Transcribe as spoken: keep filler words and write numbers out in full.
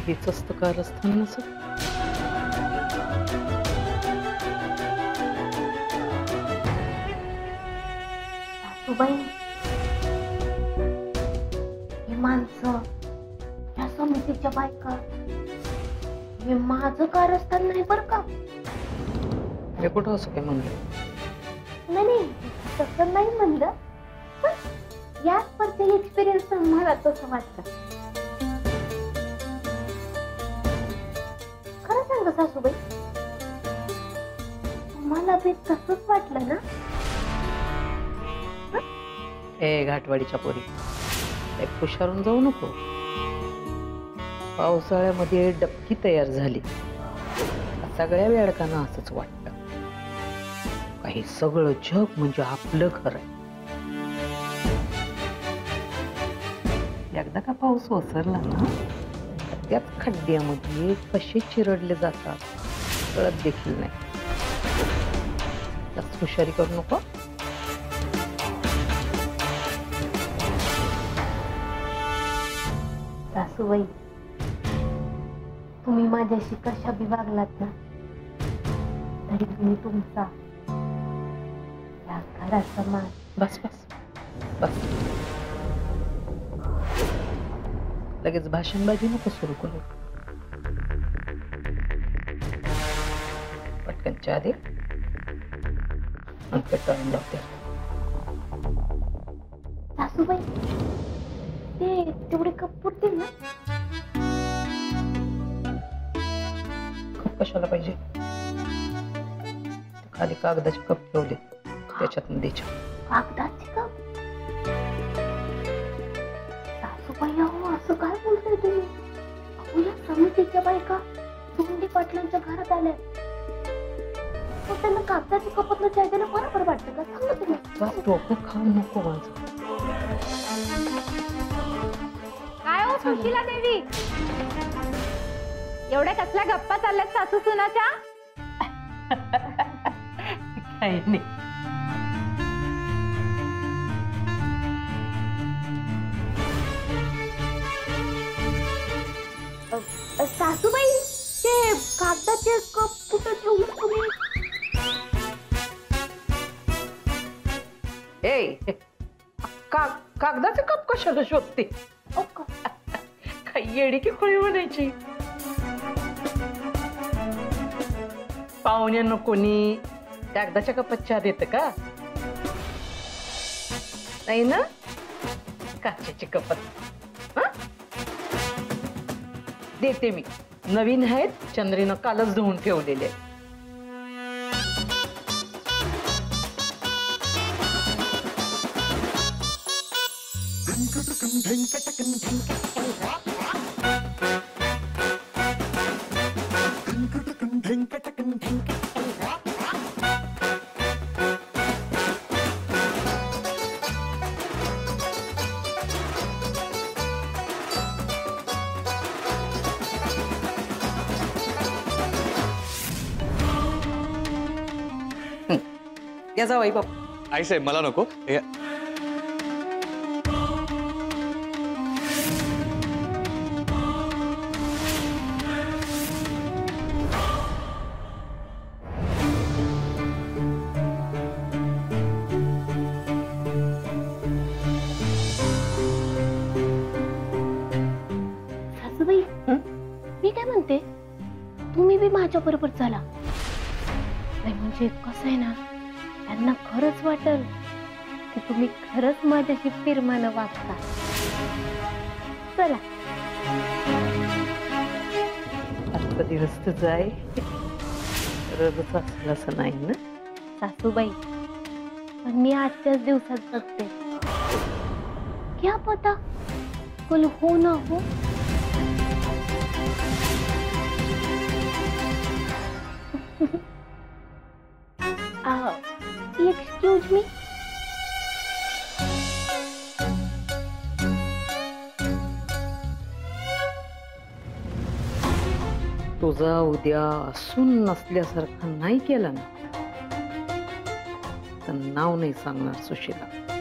हेच असतं कारस्थान नसत. सासूबाई, ही माणसं, या समितीच्या बायका, हे माझं कारस्थान नाही बर का. हे कुठं असं काय म्हणलं? नाही नाही, तसं नाही म्हणलं, पण याच परचे एक्सपिरियन्स मला तसं वाटतं. खरं सांगा सासूबाई, तुम्हाला बी तसंच वाटलं ना? ए घाटवाडीच्या पोरी, एक हुशारून जाऊ नको. पावसाळ्यामध्ये डबकी तयार झाली, सगळ्या वेळकांना असंच वाटतं काही सगळं जग म्हणजे आपलं घर आहे. एकदा का पाऊस ओसरला ना, त्याच खड्ड्यामध्ये कसे चिरडले जातात कळत देखील नाही. जास्त हुशारी करू नको. सासूबाई, तुम्ही माझ्याशी कशा बी वागलात ना, तरी मी तुमचा या घराचा मान. बस बस बस, लगेच भाषणबाजी नको सुरू करू. पटकन चहा दे आणि पेटाळून लावते. सासूबाई, ते तेवढे कप पुरतील ना? कप कशाला पाहिजे? खाली कागदाचे कप ठेवले, त्याच्यातून द्यायचे. कागदाचे कप? सासूबाई, अहो असं काय बोलताय तुम्ही? अहो या समितीच्या बायका सुगंधी पाटलांच्या घरात आल्या, मग त्यांना कागदाच्या कपातलं चाय द्यायला बरोबर वाटतं का? सांगा तुम्ही. बस डोकं खाऊ नको माझं. काय हो सुशीला देवी, एवढ्या कसल्या गप्पा चालल्यात सासू सुनाच्या? काही नाही. सासूबाई, ते कागदाचे कप कुठं ठेवले तुम्ही? ए का कागदाचे कप कशाला शोधते? काही येडी की खोळी म्हणायची? पाहुण्यांना कोणी कागदाच्या कपात चहा देतं का? नाही ना, काचेची कपात देते मी. नवीन आहेत, चंद्रीनं कालच धुवून ठेवलेले. या जाऊ आई बाप. आई साहेब मला नको. सासूबाई, मी काय म्हणते, तुम्ही बी माझ्या बरोबर चला. म्हणजे कसं आहे ना, त्यांना खरंच वाटल की तुम्ही खरंच माझ्याशी प्रेमानं वागता. चला. आता दिवस तुझा आहे, रोजच असलं असं नाही ना सासूबाई, पण मी आजच्याच दिवसात बघते. क्या पता कल हो ना हो. Excuse me. तुझा उद्या असून नसल्यासारखा नाही केला ना, तर नाव नाही सांगणार सुशीला.